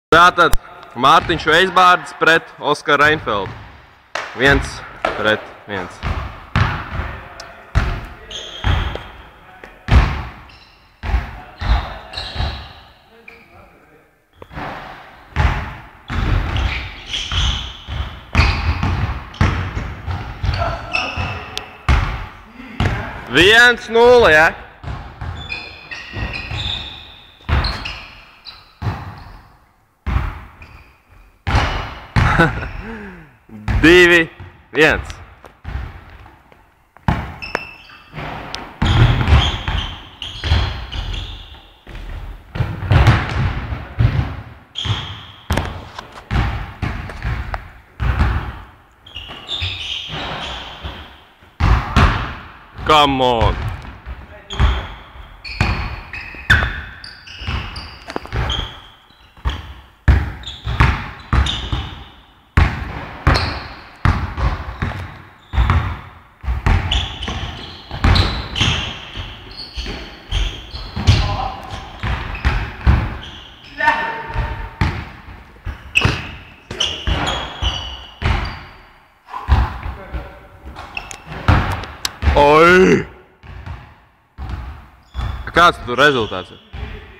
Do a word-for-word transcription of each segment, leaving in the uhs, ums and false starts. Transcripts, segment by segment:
Tātad Mārtiņš Veisbārds pret Oskaru Reinfeldu. Viens pret viens. Viens nulle, ja? Divi, viens. Come on. Oi! Kāds tur rezultāts ir?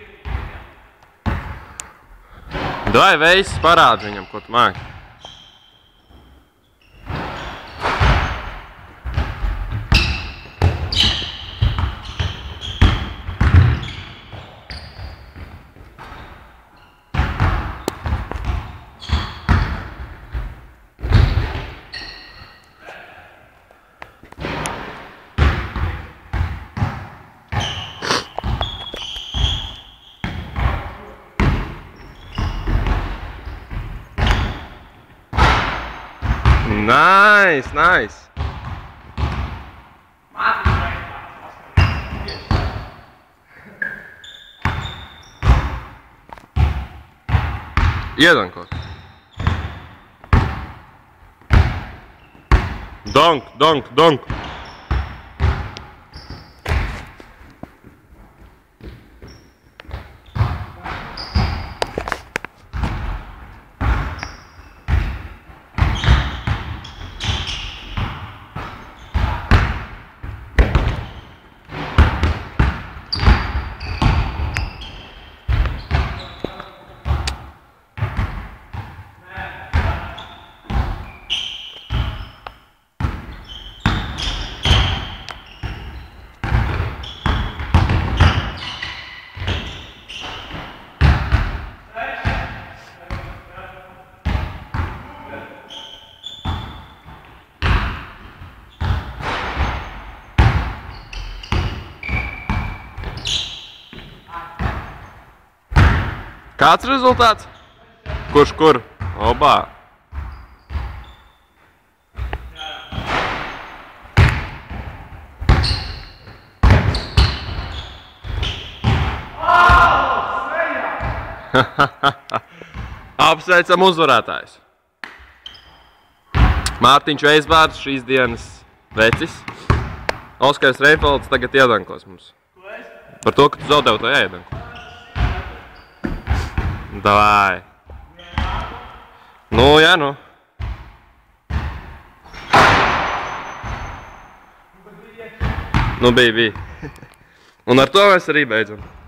Davai Veisis parādi viņam, ko tu māki. Nice, nice. Iedankos. Donk, donk, donk. Kāds rezultāts? Kurš kur? Obā! Apsveicam uzvarētājus! Mārtiņš Veisbārds, šīs dienas vecis. Oskars Reinfelds tagad iedankos mums. Par to, ka tu zaudēji, to jāiedanko. Davai. Nu, jā, nu. Nu, bija, bija. Un ar to mēs arī beidzam.